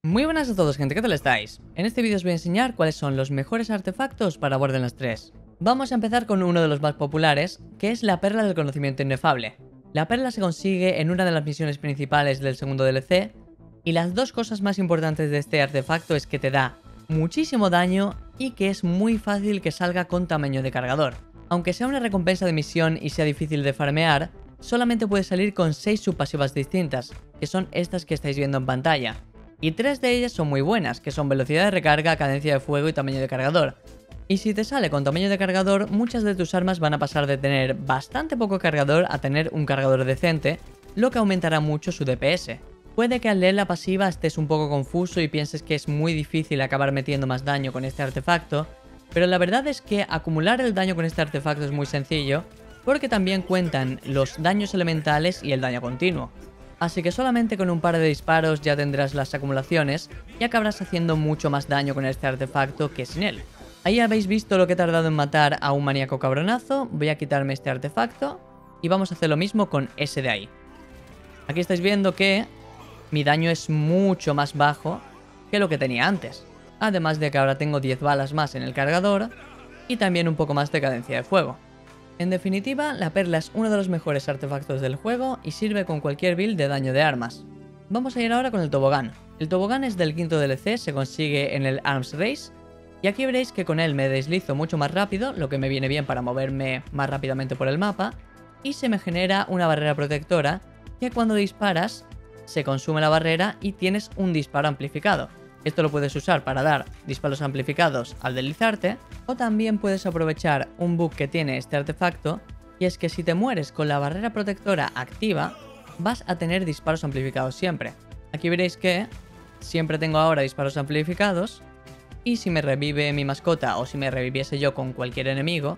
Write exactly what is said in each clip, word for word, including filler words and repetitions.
Muy buenas a todos, gente, ¿qué tal estáis? En este vídeo os voy a enseñar cuáles son los mejores artefactos para Borderlands tres. Vamos a empezar con uno de los más populares, que es la Perla del Conocimiento Inefable. La perla se consigue en una de las misiones principales del segundo D L C, y las dos cosas más importantes de este artefacto es que te da muchísimo daño y que es muy fácil que salga con tamaño de cargador. Aunque sea una recompensa de misión y sea difícil de farmear, solamente puede salir con seis subpasivas distintas, que son estas que estáis viendo en pantalla. Y tres de ellas son muy buenas, que son velocidad de recarga, cadencia de fuego y tamaño de cargador. Y si te sale con tamaño de cargador, muchas de tus armas van a pasar de tener bastante poco cargador a tener un cargador decente, lo que aumentará mucho su D P S. Puede que al leer la pasiva estés un poco confuso y pienses que es muy difícil acabar metiendo más daño con este artefacto, pero la verdad es que acumular el daño con este artefacto es muy sencillo, porque también cuentan los daños elementales y el daño continuo. Así que solamente con un par de disparos ya tendrás las acumulaciones y acabarás haciendo mucho más daño con este artefacto que sin él. Ahí habéis visto lo que he tardado en matar a un maníaco cabronazo. Voy a quitarme este artefacto y vamos a hacer lo mismo con ese de ahí. Aquí estáis viendo que mi daño es mucho más bajo que lo que tenía antes. Además de que ahora tengo diez balas más en el cargador y también un poco más de cadencia de fuego. En definitiva, la perla es uno de los mejores artefactos del juego y sirve con cualquier build de daño de armas. Vamos a ir ahora con el tobogán. El tobogán es del quinto D L C, se consigue en el Arms Race, y aquí veréis que con él me deslizo mucho más rápido, lo que me viene bien para moverme más rápidamente por el mapa, y se me genera una barrera protectora que cuando disparas se consume la barrera y tienes un disparo amplificado. Esto lo puedes usar para dar disparos amplificados al deslizarte, o también puedes aprovechar un bug que tiene este artefacto, y es que si te mueres con la barrera protectora activa, vas a tener disparos amplificados siempre. Aquí veréis que siempre tengo ahora disparos amplificados, y si me revive mi mascota o si me reviviese yo con cualquier enemigo,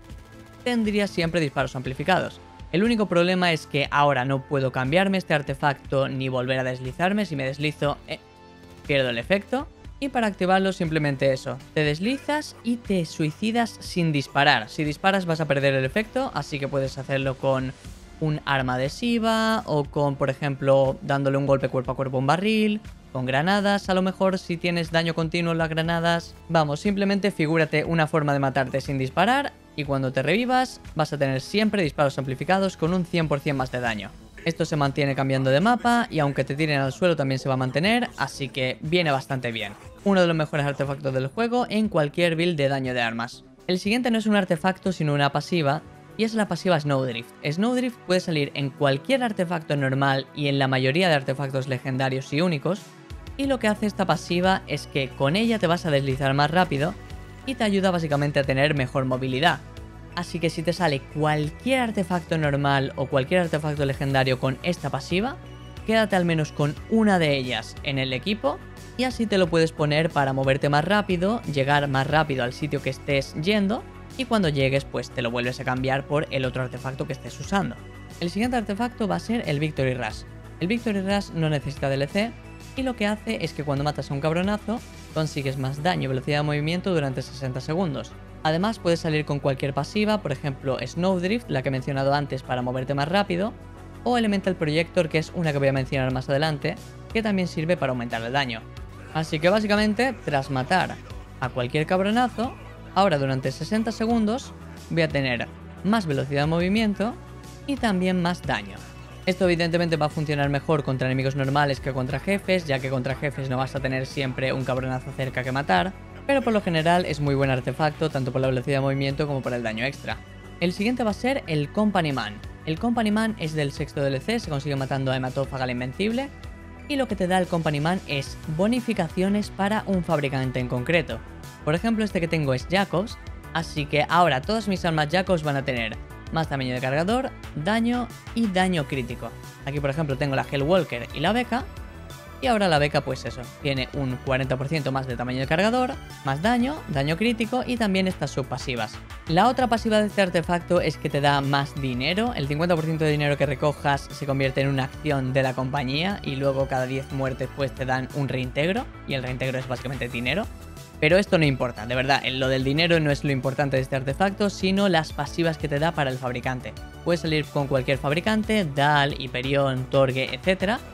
tendría siempre disparos amplificados. El único problema es que ahora no puedo cambiarme este artefacto ni volver a deslizarme. Si me deslizo, eh, pierdo el efecto. Y para activarlo simplemente eso, te deslizas y te suicidas sin disparar. Si disparas vas a perder el efecto, así que puedes hacerlo con un arma adhesiva o con, por ejemplo, dándole un golpe cuerpo a cuerpo a un barril, con granadas, a lo mejor si tienes daño continuo en las granadas. Vamos, simplemente figúrate una forma de matarte sin disparar y cuando te revivas vas a tener siempre disparos amplificados con un cien por cien más de daño. Esto se mantiene cambiando de mapa y aunque te tiren al suelo también se va a mantener, así que viene bastante bien. Uno de los mejores artefactos del juego en cualquier build de daño de armas. El siguiente no es un artefacto sino una pasiva, y es la pasiva Snowdrift. Snowdrift puede salir en cualquier artefacto normal y en la mayoría de artefactos legendarios y únicos, y lo que hace esta pasiva es que con ella te vas a deslizar más rápido y te ayuda básicamente a tener mejor movilidad. Así que si te sale cualquier artefacto normal o cualquier artefacto legendario con esta pasiva, quédate al menos con una de ellas en el equipo y así te lo puedes poner para moverte más rápido, llegar más rápido al sitio que estés yendo y cuando llegues pues te lo vuelves a cambiar por el otro artefacto que estés usando. El siguiente artefacto va a ser el Victory Rush. El Victory Rush no necesita D L C y lo que hace es que cuando matas a un cabronazo consigues más daño y velocidad de movimiento durante sesenta segundos. Además puedes salir con cualquier pasiva, por ejemplo Snowdrift, la que he mencionado antes para moverte más rápido, o Elemental Projector, que es una que voy a mencionar más adelante, que también sirve para aumentar el daño. Así que básicamente, tras matar a cualquier cabronazo, ahora durante sesenta segundos voy a tener más velocidad de movimiento y también más daño. Esto evidentemente va a funcionar mejor contra enemigos normales que contra jefes, ya que contra jefes no vas a tener siempre un cabronazo cerca que matar, pero por lo general es muy buen artefacto tanto por la velocidad de movimiento como por el daño extra. El siguiente va a ser el Company Man. El Company Man es del sexto D L C, se consigue matando a Hematófaga la Invencible, y lo que te da el Company Man es bonificaciones para un fabricante en concreto. Por ejemplo, este que tengo es Jacobs, así que ahora todas mis armas Jacobs van a tener más tamaño de cargador, daño y daño crítico. Aquí por ejemplo tengo la Hellwalker y la Beca, y ahora la Beca pues eso, tiene un cuarenta por ciento más de tamaño de cargador, más daño, daño crítico y también estas subpasivas. La otra pasiva de este artefacto es que te da más dinero, el cincuenta por ciento de dinero que recojas se convierte en una acción de la compañía y luego cada diez muertes pues te dan un reintegro, y el reintegro es básicamente dinero. Pero esto no importa, de verdad, lo del dinero no es lo importante de este artefacto, sino las pasivas que te da para el fabricante. Puedes salir con cualquier fabricante, Dahl, Hyperion, Torgue, etcétera,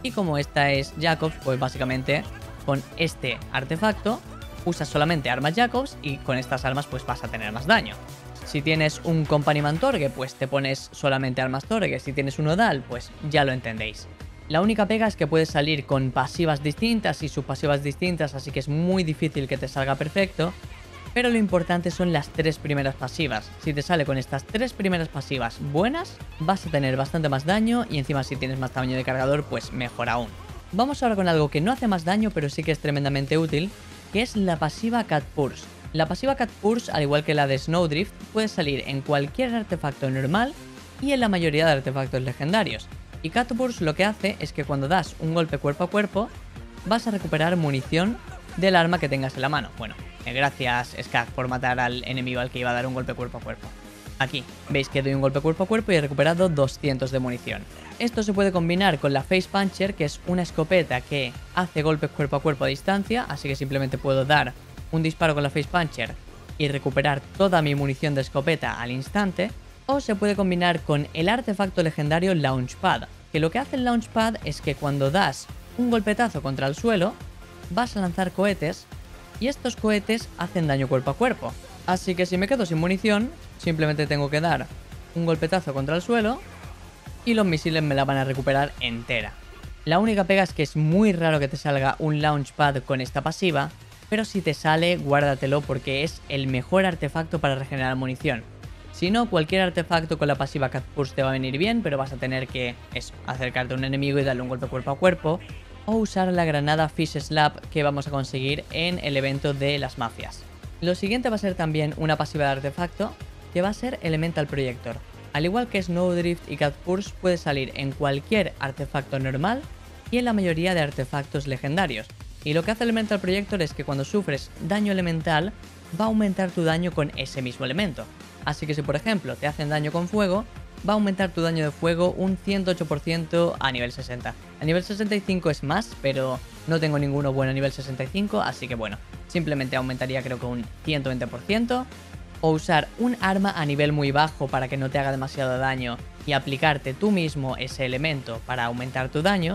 Y como esta es Jacobs, pues básicamente con este artefacto usas solamente armas Jacobs y con estas armas pues vas a tener más daño. Si tienes un Companyman Torgue, pues te pones solamente armas Torgue. Si tienes un Odal, pues ya lo entendéis. La única pega es que puedes salir con pasivas distintas y subpasivas distintas, así que es muy difícil que te salga perfecto. Pero lo importante son las tres primeras pasivas. Si te sale con estas tres primeras pasivas buenas, vas a tener bastante más daño y encima si tienes más tamaño de cargador, pues mejor aún. Vamos ahora con algo que no hace más daño, pero sí que es tremendamente útil, que es la pasiva Cat Purse. La pasiva Cat Purse, al igual que la de Snowdrift, puede salir en cualquier artefacto normal y en la mayoría de artefactos legendarios. Y Cat Purse lo que hace es que cuando das un golpe cuerpo a cuerpo, vas a recuperar munición del arma que tengas en la mano. Bueno, eh, gracias Skag por matar al enemigo al que iba a dar un golpe cuerpo a cuerpo. Aquí, veis que doy un golpe cuerpo a cuerpo y he recuperado doscientos de munición. Esto se puede combinar con la Face Puncher, que es una escopeta que hace golpes cuerpo a cuerpo a distancia, así que simplemente puedo dar un disparo con la Face Puncher y recuperar toda mi munición de escopeta al instante. O se puede combinar con el artefacto legendario Launchpad, que lo que hace el Launchpad es que cuando das un golpetazo contra el suelo, vas a lanzar cohetes y estos cohetes hacen daño cuerpo a cuerpo. Así que si me quedo sin munición, simplemente tengo que dar un golpetazo contra el suelo y los misiles me la van a recuperar entera. La única pega es que es muy raro que te salga un Launchpad con esta pasiva, pero si te sale, guárdatelo porque es el mejor artefacto para regenerar munición. Si no, cualquier artefacto con la pasiva Cat Purse te va a venir bien, pero vas a tener que eso, acercarte a un enemigo y darle un golpe cuerpo a cuerpo, o usar la granada Fish Slap que vamos a conseguir en el evento de las mafias. Lo siguiente va a ser también una pasiva de artefacto, que va a ser Elemental Projector. Al igual que Snowdrift y Cat Purse, puede salir en cualquier artefacto normal y en la mayoría de artefactos legendarios. Y lo que hace Elemental Projector es que cuando sufres daño elemental, va a aumentar tu daño con ese mismo elemento. Así que si por ejemplo te hacen daño con fuego, va a aumentar tu daño de fuego un ciento ocho por ciento a nivel sesenta. A nivel sesenta y cinco es más, pero no tengo ninguno bueno a nivel sesenta y cinco, así que bueno, simplemente aumentaría creo que un ciento veinte por ciento. O usar un arma a nivel muy bajo para que no te haga demasiado daño y aplicarte tú mismo ese elemento para aumentar tu daño.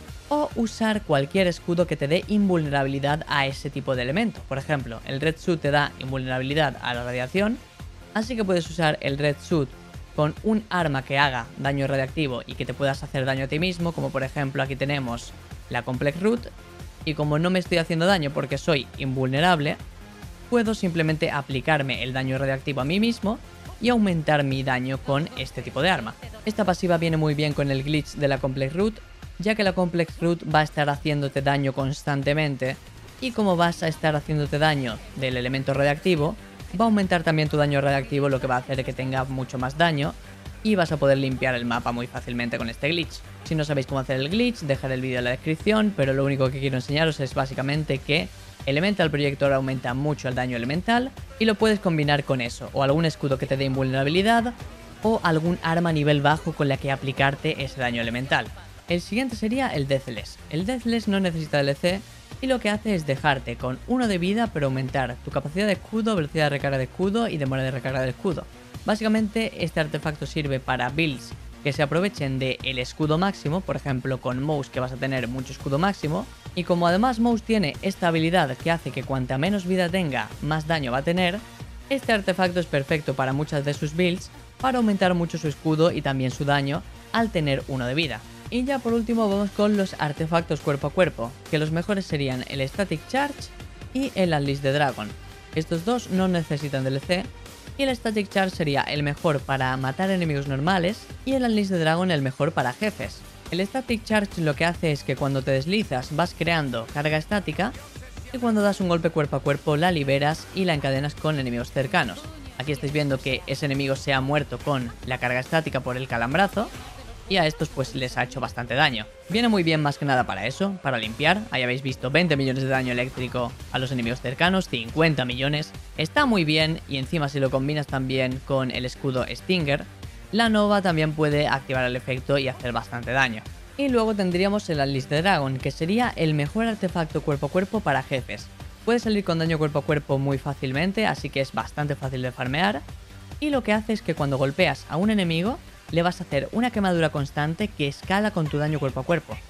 O usar cualquier escudo que te dé invulnerabilidad a ese tipo de elemento. Por ejemplo, el Red Suit te da invulnerabilidad a la radiación, así que puedes usar el Red Suit con un arma que haga daño radiactivo y que te puedas hacer daño a ti mismo, como por ejemplo aquí tenemos la Complex Root, y como no me estoy haciendo daño porque soy invulnerable, puedo simplemente aplicarme el daño radiactivo a mí mismo y aumentar mi daño con este tipo de arma. Esta pasiva viene muy bien con el glitch de la Complex Root, ya que la Complex Root va a estar haciéndote daño constantemente, y como vas a estar haciéndote daño del elemento radiactivo, va a aumentar también tu daño radiactivo, lo que va a hacer que tenga mucho más daño y vas a poder limpiar el mapa muy fácilmente con este glitch. Si no sabéis cómo hacer el glitch, dejaré el vídeo en la descripción, pero lo único que quiero enseñaros es básicamente que Elemental Projector aumenta mucho el daño elemental y lo puedes combinar con eso, o algún escudo que te dé invulnerabilidad o algún arma a nivel bajo con la que aplicarte ese daño elemental. El siguiente sería el Deathless. El Deathless no necesita D L C y lo que hace es dejarte con uno de vida pero aumentar tu capacidad de escudo, velocidad de recarga de escudo y demora de recarga de escudo. Básicamente este artefacto sirve para builds que se aprovechen del escudo máximo, por ejemplo con Mouse que vas a tener mucho escudo máximo, y como además Mouse tiene esta habilidad que hace que cuanta menos vida tenga, más daño va a tener, este artefacto es perfecto para muchas de sus builds para aumentar mucho su escudo y también su daño al tener uno de vida. Y ya por último vamos con los artefactos cuerpo a cuerpo, que los mejores serían el Static Charge y el Unleash the Dragon. Estos dos no necesitan D L C, y el Static Charge sería el mejor para matar enemigos normales y el Unleash the Dragon el mejor para jefes. El Static Charge lo que hace es que cuando te deslizas vas creando carga estática y cuando das un golpe cuerpo a cuerpo la liberas y la encadenas con enemigos cercanos. Aquí estáis viendo que ese enemigo se ha muerto con la carga estática por el calambrazo, y a estos pues les ha hecho bastante daño. Viene muy bien más que nada para eso, para limpiar. Ahí habéis visto veinte millones de daño eléctrico a los enemigos cercanos, cincuenta millones. Está muy bien y encima si lo combinas también con el escudo Stinger, la Nova también puede activar el efecto y hacer bastante daño. Y luego tendríamos el Unleash the Dragon, que sería el mejor artefacto cuerpo a cuerpo para jefes. Puede salir con daño cuerpo a cuerpo muy fácilmente, así que es bastante fácil de farmear. Y lo que hace es que cuando golpeas a un enemigo, le vas a hacer una quemadura constante que escala con tu daño cuerpo a cuerpo.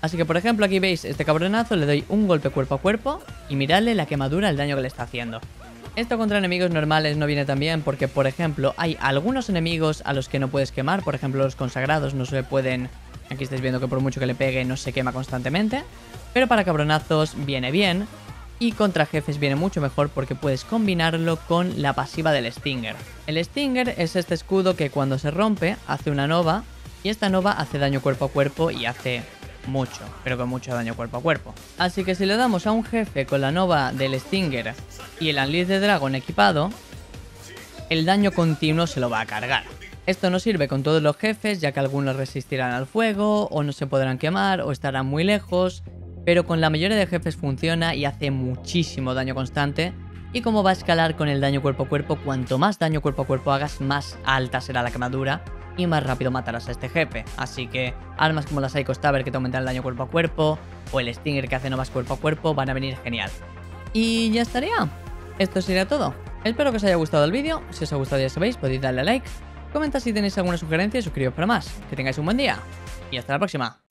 Así que por ejemplo aquí veis este cabronazo, le doy un golpe cuerpo a cuerpo y miradle la quemadura, el daño que le está haciendo. Esto contra enemigos normales no viene tan bien porque, por ejemplo, hay algunos enemigos a los que no puedes quemar. Por ejemplo, los consagrados no se pueden... Aquí estáis viendo que por mucho que le pegue no se quema constantemente. Pero para cabronazos viene bien. Y contra jefes viene mucho mejor porque puedes combinarlo con la pasiva del Stinger. El Stinger es este escudo que cuando se rompe hace una nova. Y esta nova hace daño cuerpo a cuerpo y hace... mucho, pero con mucho daño cuerpo a cuerpo. Así que si le damos a un jefe con la nova del Stinger y el Unleash de Dragon equipado, el daño continuo se lo va a cargar. Esto no sirve con todos los jefes, ya que algunos resistirán al fuego, o no se podrán quemar, o estarán muy lejos, pero con la mayoría de jefes funciona y hace muchísimo daño constante. Y como va a escalar con el daño cuerpo a cuerpo, cuanto más daño cuerpo a cuerpo hagas, más alta será la quemadura y más rápido matarás a este jefe. Así que armas como la Psycho Stabber que te aumentan el daño cuerpo a cuerpo, o el Stinger que hace novas cuerpo a cuerpo, van a venir genial. Y ya estaría. Esto sería todo. Espero que os haya gustado el vídeo. Si os ha gustado ya sabéis, podéis darle a like, comenta si tenéis alguna sugerencia y suscribiros para más. Que tengáis un buen día y hasta la próxima.